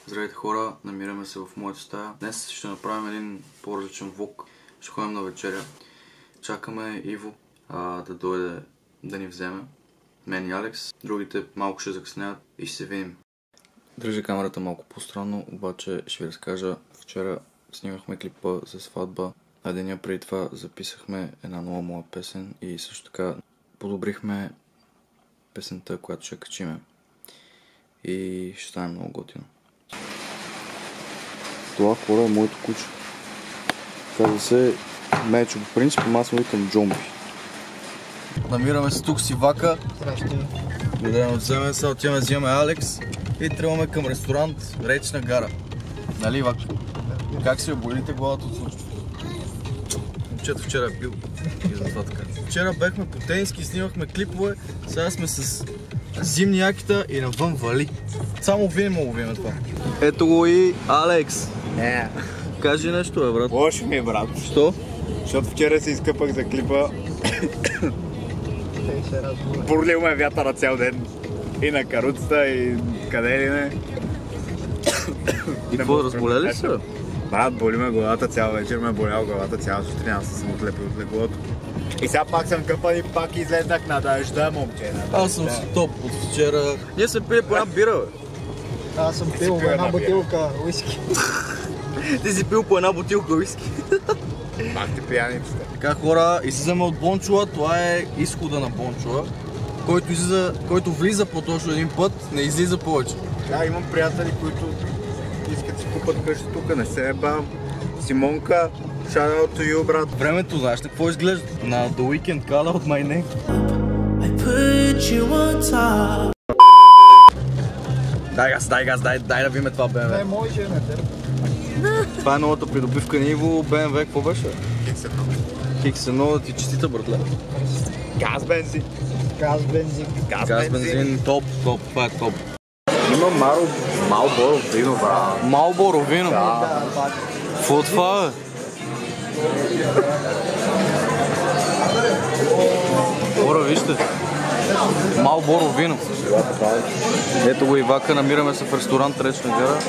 Здравейте хора, намираме се в моята стая. Днес ще направим един по-различен влог. Ще ходим на вечеря. Чакаме Иво да дойде да ни вземе. Мен и Алекс. Другите малко ще закъсняват и ще се видим. Държи камерата малко по-странно, обаче ще ви разкажа. Вчера снимахме клипа за сватба, а деня преди това записахме една нова моя песен и също така подобрихме песента, която ще качиме. И ще стане много готино. Това хора е моето куче. Казва се Мечо по принцип, аз му викам Джомби. Намираме се тук с Ивака. Да не вземем, сега отиваме да вземем Алекс и тръгваме към ресторант Речна гара. Нали, Ивак? Как се болите главата от случването? Момчето вчера е бил и затова така. Вчера бехме по тениски, снимахме клипове, сега сме с зимни якита и навън вали. Само вие не ловиме това. Ето го и Алекс. Кажи нещо, бе, брат. Лошо ми е, брат. Що? Защото вчера се изкъпах за клипа. Бурлил ме вятъра цял ден. И на каруцата, и къде ли не. И какво, разболели се? Брат, боли ме главата цял вечер, ме болял главата цяла сутрин, аз съм отлепил от леглото. И сега пак съм къпан и пак излезнах на дъжда, момче. Аз съм си топ от вчера. Ние сме пили по една бира, бе. Аз съм пил една бутилка уиски. Ти си пил по една бутилка уиски. Пак ти пияницата. Така хора, излизаме от Бончуа, това е изхода на Бончуа. Който влиза по-точно един път, не излиза повече. Да, имам приятели, които искат да си купат къща тук, не се ебам. Симонка, shout out to you, брат. Времето, знаеш ли какво изглежда? На The Weekend Color от My Name. Дай да видим това BMW. Не може, не те. Това е новата придобивка на Иво, BMW, какво беше? X1, да ти честита, братле. Газ бензин. Газ бензин. Газ бензин, топ, това е топ. Има Малборо вино, брат. Малборо вино? Да. Какво това е? Хора, вижте. Малборо вино. Ето го Ивака, намираме се в ресторант Речна гара.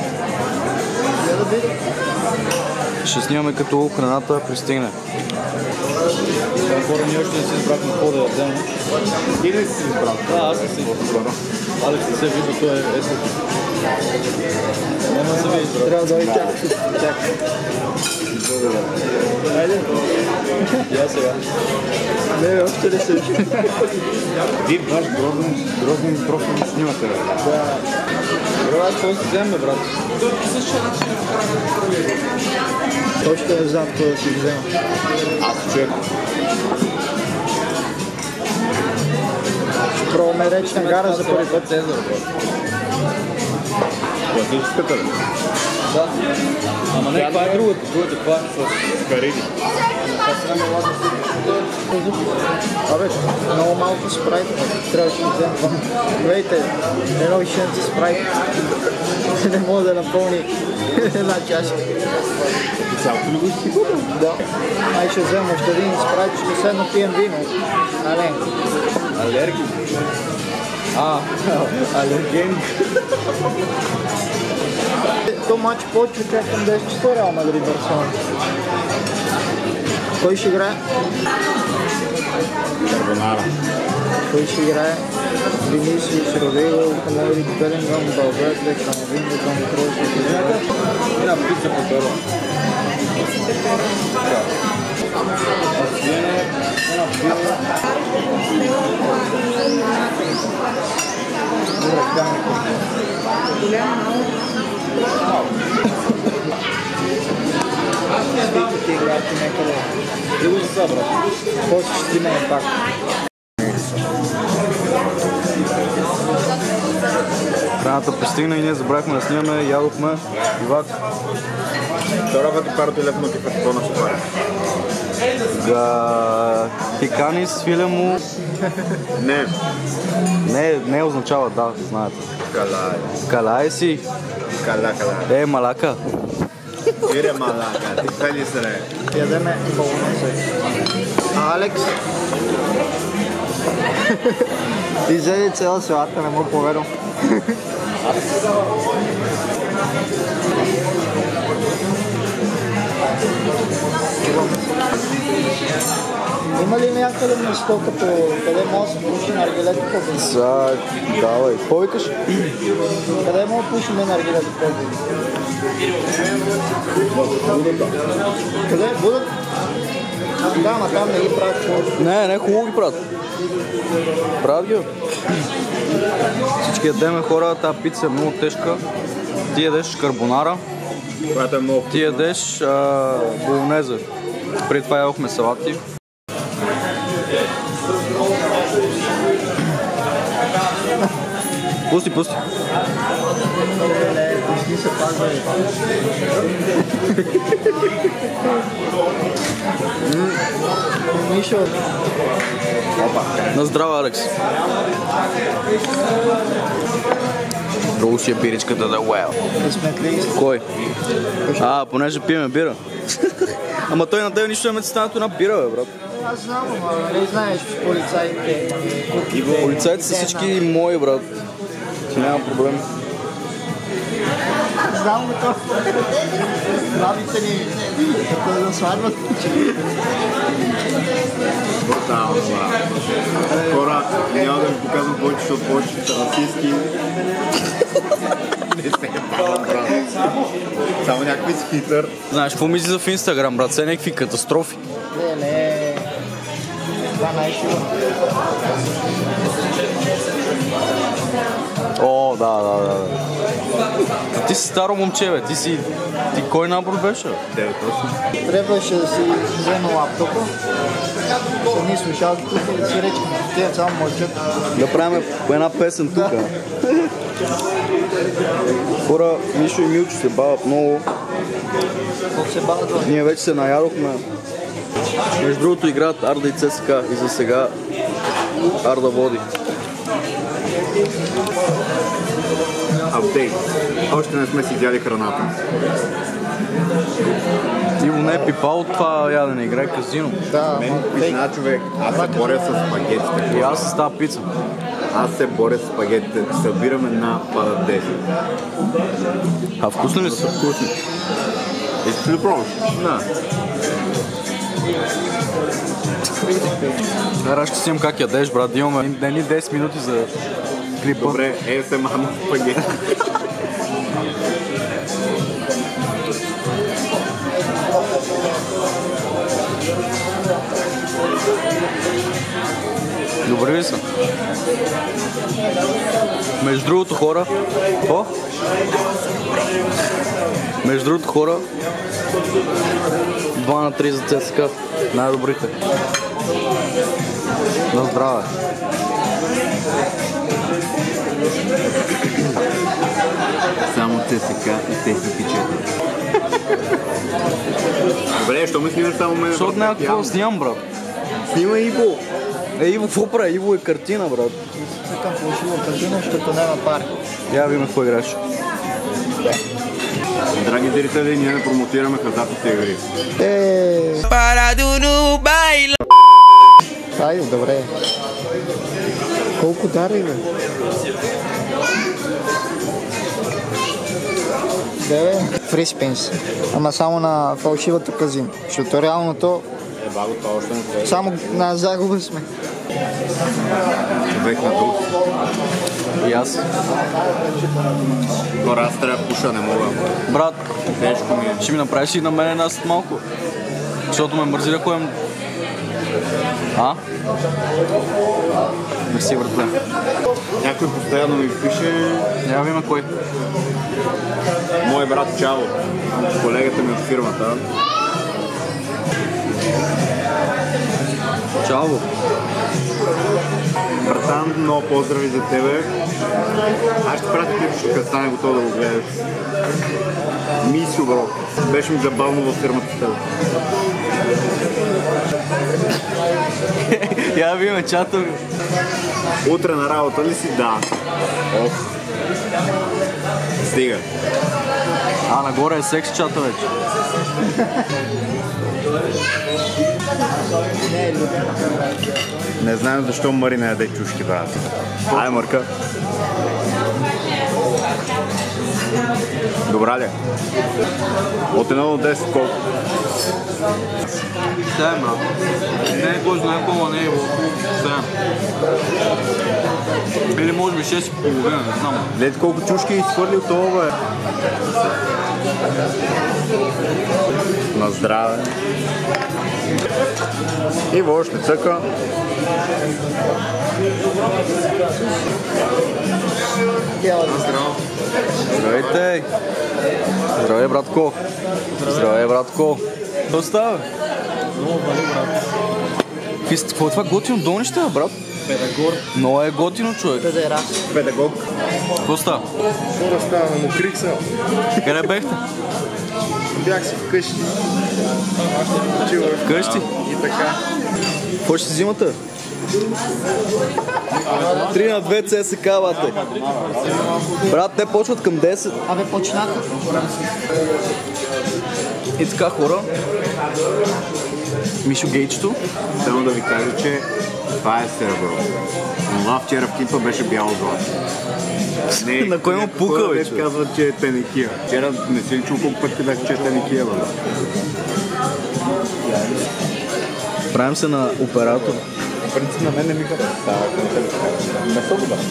Ще снимаме като храната пристигне. Хора, ние още не си избрахме какво да ядем. Ти не си избрал? Да, аз не си избрал. Алекс не се вижда, той е ето. Няма да се вижда. Трябва да дойде чак. Хайде. Я сега. Не, още не се вижда. Вие баш грозен просто не снимате, бе. Да. Брат, какво си вземе, брат? Още не знам какво да си взема. Аз човек. Пробваме Речна гара за първи път. Цезар, брат. Класическата, бе. Да. Ама не, това е другото. Това е с Кариди. Абе, много малко спрайт. Трябваше да взема това. Гледайте, едно вишенце спрайт. Не мога да напълни една чаша. Цялото ли го изпива? Да. Ай ще взема още един спрайт, ще седна пием вино. А не. Алергик. алерген. То матч почва чак към 10 часа Реал Мадрид Барселона. Кой ще играе? Карбонара. Кой ще играе? Винисиус, Родриго, Камови, Белингъм, Балверде, Камовинго, Камокроз, Една пица по перо. Стейте ти играти някъде. Друго за брат. После ще ти мене пак. Храната пристигна и ние забравихме да снимаме, ядохме. Ивак. Втора път карото и лепно кипетона ще пари. Хиканис, филему. Не означава да, знаете. Калай си. Кала. Малака. Ире малака, ти пели се не. Ядеме болонезе. А Алекс? Изеде цяла селата, не мога повярвам. Има ли някъде место, като къде може да се пуши наргилето по-бързо? Давай, какво викаш? Къде може да пушим наргилето по-бързо? Къде? Будат? Да, ма там не ги правят човек. Не, хубаво ги правят. Правят ги. Всички ядеме хора, тази пица е много тежка. Ти ядеш карбонара, Която е много ти ядеш болонезе. Преди това ядохме салати. Пусти. Пусти се пазва. Мишо. На здраве, Алекс. Много си е биричката да уел. Кой? Понеже пиеме бира. Ама той на тебе нищо не ме стана една бира, бе, брат. Аз знам, ама не знаеш полицаите. Полицаите са всички мои, брат. Ти няма проблем. Знам го това. Бабите ни, като да свадват. брутално, брат. Хора, няма да ви показвам повече, защото повече са расистски. Не се бавам, брат. Само някакви си хитър. Знаеш, какво мисли в Инстаграм, брат? Все някакви катастрофи. Не. Това най-шива. О, да. Ти си старо момче, бе. Ти кой набор беше? 9-8. Трябваше да си взема лаптопа, с едни слушалки тук и да си речем. Те само мълчат. Да правим по една песен тук. Хора, Мишо и Милчо се бават много. Колко се бават? Ние вече се наядохме. Между другото играят Арда и ЦСКА и за сега Арда води. Апдейт. Още не сме си взяли храната. Иво не е пипал от това ядене, играе казино. Да, Мен призна, човек, аз се боря с спагетите. И аз с тази пица. Аз се боря с спагетите. Събирам една, падат 10. А вкусни ли са? Вкусни. Искаш ли да пробваш? Да. Сега ще си имам как ядеш, брат. Имаме едни 10 минути за клипа. Добре, се мама спагети. Добре ли са? Между другото хора... Какво? Между другото хора... 2-3 за ЦСКА. Най-добрите. На здраве. Само ЦСКА и техни пичета. Добре, що ме снимаш само мен? Защото няма какво да снимам, брат. Снима Иво. Иво, какво прави? Иво е картина, брат. Цъкам фалшива картина, защото няма пари. Я видим какво играеш. Драги зрители, ние не промотираме хазартните игри. Айде, добре. Колко дари, бе? Фри спинс. Ама само на фалшивата казино. Защото реалното... Баго, това още не се. Само на загуба сме. Човек на друг. И аз. Хора, аз трябва да пуша, не мога. Брат, Тежко ми е. ще ми направиш и на мен една след малко. Защото ме мързи да ходим. Мерси, братле. Някой постоянно ми пише... Я видим кой. Мой брат Чао, колегата ми от фирмата. Чао. Братан, много поздрави за тебе. Аз ще пратя клипчето, като стане готов да го гледаш. Мисио, бро. Беше ми забавно във фирмата с тебе. Я видим чата. Утре на работа ли си? Да. Ох. Стига. Нагоре е секс чата вече. Не знам защо Мари не яде чушки, брат. Ай, Марка. Добра ли? От 1 до 10 колко? Да, брат. Не е кой знае колко, не е около 7. Или може би 6,5, не знам. Гледайте колко чушки изхвърлил това, бе. На здраве. И въобще цъка. Здравейте! Здравей, братко! Здравей, братко! Какво става? Какво е това готино долнище, брат? Педагор. Много е готино, човек. Педагог. Какво става? Хора става, мокрих се. Къде бехте? Бях си вкъщи. Вкъщи? И така. Какво ще си взимате? 3 на 2 ЦСК, бате. Брат, те почват към 10. Абе, почнаха. И така, хора. Мишо Гейчето. Само да ви кажа, че това е сребро. Това вчера в Кипа беше бяло злато. На кой му пука, бе, човек? казват, че е теникия. Вчера не си ли чул колко път казах, че е теникия, бе. Правим се на оператор. В принцип на мен не ми харесва. Не са добър.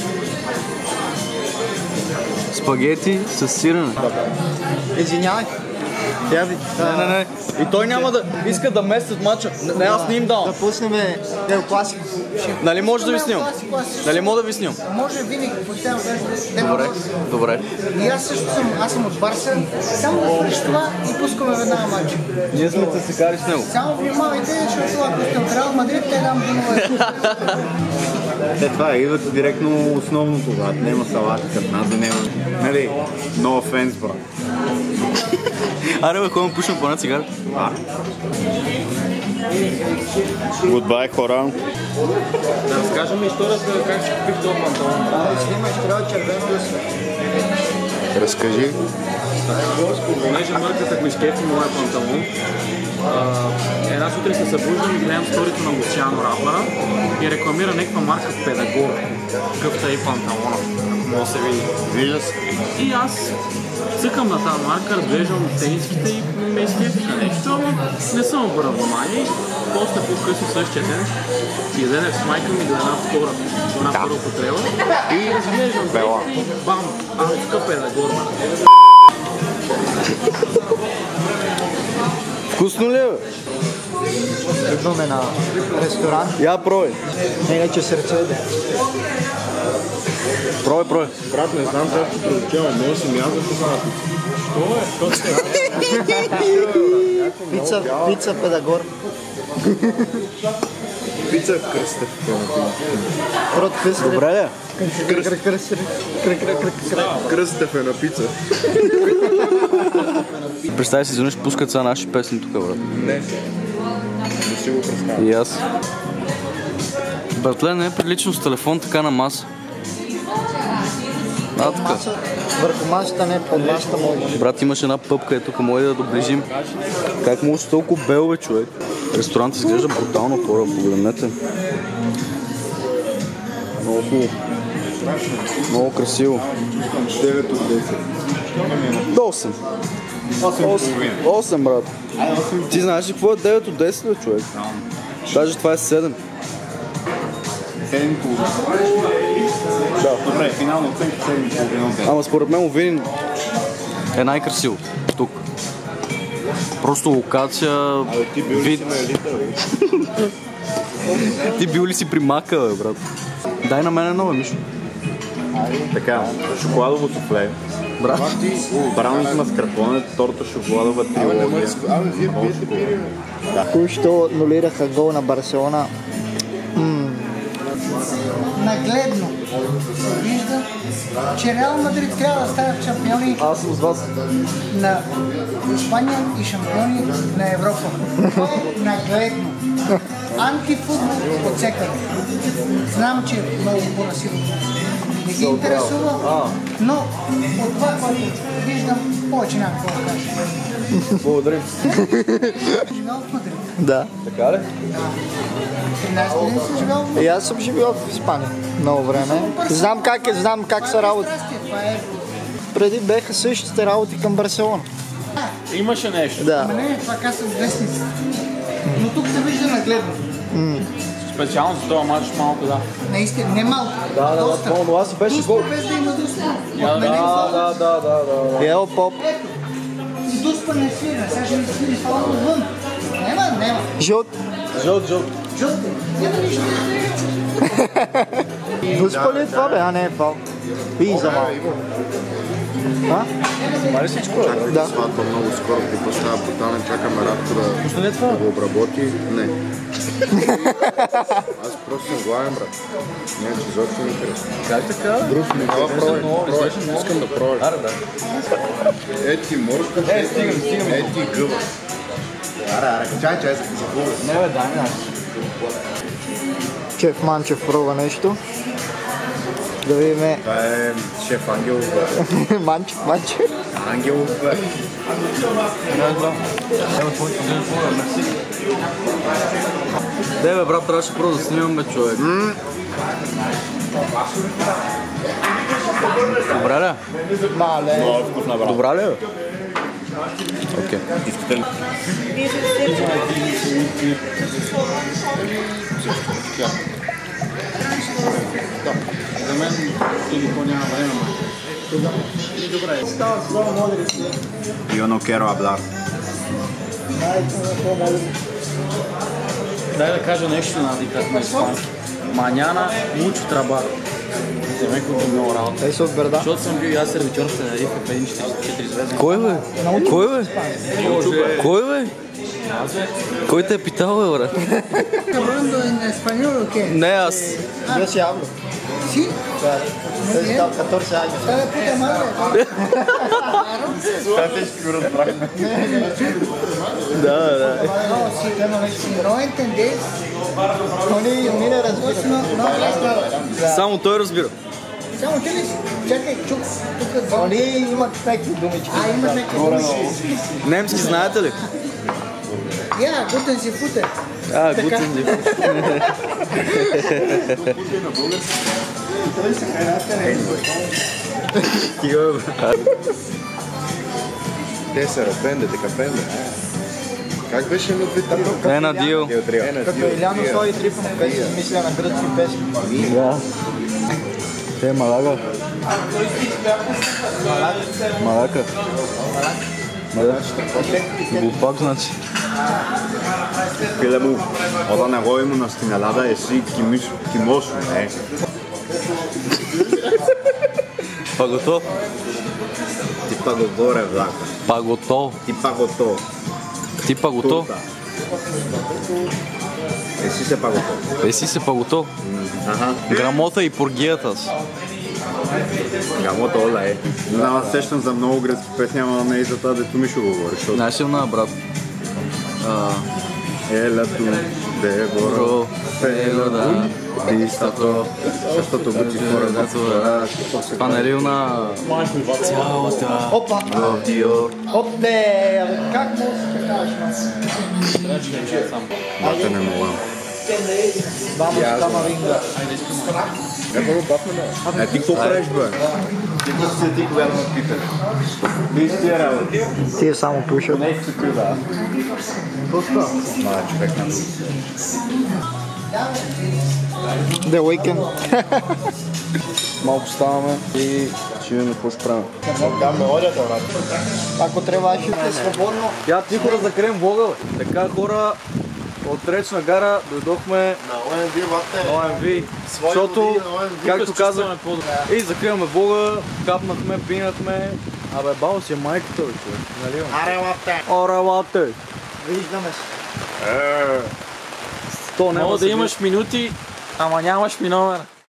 Спагети с сирене. Извинявай. Не. И той няма да иска да мести от мача. Не, аз не им давам. Да пуснем Дел Класик. Нали може да ви снимам? Нали мога да ви снимам? Може винаги постоянно Добре, добре. И аз също съм от Барса. Само да свърши това и пускаме веднага матч. Ние сме се секари с него. Само внимавайте, защото ако сте от Реал Мадрид, те дам гумове. Това е, идват директно основното, брат. Нема салати, като нас да няма. Нали, no offense, брат. Аре бе, ходим пушим по една цигара. Goodbye, хора. Да разкажем историята как ще купих този панталон. Снимаш, трябва червен плюс. Разкажи. Понеже марката го изкефи моя панталон, една сутрин се събуждам и гледам сторито на Луциано Рапъра и рекламира някаква марка Педагор. Какъвто е и панталона, ако може да се види. Вижда се. И аз цъкам на тази марка, разглеждам тениските и ме изкефиха нещо, ама не съм обърнал внимание. После по-късно същия ден излезнах с майка ми до една втора употреба и разглеждам тениските и бам, тук Педагор. Вкусно ли е, бе? Идваме на ресторант. Я пробай. Иначе сърце. Пробай. Брат, не знам как ще прозвучава, може да си мяза това. Пица Педагор. Пица Кръстев. Род Кръстев. Добре ли? Кръстев е на пица. Представи си, изведнъж пускат са наши песни тук, брат. Не си го представя. И аз. Братле, не е прилично с телефон така на маса. Така. Върху масата, не под масата може. Брат, имаш една пъпка, тук може да доближим. Как може да толкова бел, бе, човек? Ресторантът изглежда брутално, хора, погледнете. Много хубаво. Много красиво. 9 от 10. До 8. 8, брат. Ти знаеш ли какво е 9 от 10, бе, човек? Даже това е 7. 7,5. Да. Добре, финална оценка 7,5. Ама според мен Увинин е най-красиво тук. Просто локация, Ти бил ли вид. си на елита, бе? Ти бил ли си при мака, бе, брат? Дай на мен едно, бе, Мишо. Така, шоколадово суфле. Брат. Брауни с маскарпоне, торта шоколадова трилогия. Абе, вие пиете пири, бе. Току-що нулираха гол на Барселона. Нагледно вижда, че Реал Мадрид трябва да стават шампиони Аз съм с вас. на Испания и шампиони на Европа. Това е нагледно. Антифутбол от всекъде. Знам, че много хора сигурно не ги интересува, но от това, което виждам, повече няма какво да кажа. Благодарим. Живял в Мадрид. Да. Така ли? 13 години съм живял в Мадрид. И аз съм живял в Испания много време. Знам как са работи. Това е преди беха същите работи към Барселона. Имаше нещо. Да. Не, това казват вестници. Но тук се вижда нагледно. Специално за този матч малко, да. Наистина, не малко. Доста. Това си беше гол. Дуспа без да има дуспа. Ел Поп. Ето. И дуспа не свира. Сега ще ми свири фал отвън. Нема. Жълт. Жълте. Няма нищо. Дуспа ли е това бе? А не е фал. И за малко. Мали всичко? Чакай да сватва много скоро, ти поставя брутален, чакаме Радко да го обработи. Не. Аз просто съм главен, брат. Не, че изобщо не интересно. Как така? Друг ми дава пробай. Искам да пробай. Аре, да. Ети морска, ети гъба. Аре, чай, за гъба. Не бе, дай ми. Шеф Манчев пробва нещо. Да видим. Това е шеф Ангелов. Манчев. Ангелов. Де бе, брат, трябваше първо да снимаме, човек. Добре ли? Мале. Много вкусна, брат. Добра ли бе? Окей. Искате ли? За мен телефон няма време. Yo no quiero hablar. Дай да кажа нещо на испански. Маняна mucho trabajo. За мен колко много работа. Ей се от Берда. Защото съм бил и аз сервитьор в Тенерифе в един 4 звезден. Кой бе? Кой бе? Кой те е питал, бе, брат? Hablando en español o qué? Не, аз. Yo sí hablo. ¿Sí? Desde 14 años. Está de puta madre. Да. No, si no entendés, Они не разбират. pues no hablas nada. Само той разбира. Само ти ли си? Чакай, чук. Тук Они имат някакви думички. има някакви думи. Немски знаете ли? Я, гутен си футер. Гутен ли? Стига, бе. Те са рапенде, дека пенде. Как беше на двете? Е на дил. Като Иляно Слави Трифонов беше измисля на гръцки песни. Да. Те Малага. Малака. Глупак, значи. Φίλε μου, όταν εγώ ήμουν στην Ελλάδα, εσύ κοιμόσουν, Παγωτό. Τι παγωτό ρε βλάκα. Παγωτό. Τι παγωτό. Τι παγωτό. Τούρτα. Εσύ είσαι παγωτό. Εσύ είσαι παγωτό. Грамота и поргията. Грамота, ола е. Не знам, аз сещам за много гръцки песни, ама не и за това, дето ми ще говори. Знаеш ли на брат? Елето, Деворо, Фелода, Дистато, защото бъти хора, Панелил на цялата Опа! Диор. Оп, де! Как може да кажеш, Бате не мога. Vamos Камаринга. Ти какво правиш, бе? Ти го се ти, когато ме питаш. Виж тия работи. Ти само пушат. Не си ти, да. Какво? Мала човек на друг. The Weeknd. Малко ставаме и ще видим какво ще правим. Ако трябваше да е свободно. Я тихо да закрием влога, бе. Така хора, от Речна гара дойдохме На OMV, защото, както казах, и закриваме влога, капнахме, пинахме. Абе, бао си е майката, бе, човек. Нали? Ора лате! Виждаме се. То няма Мога да имаш минути, ама нямаш ми номера.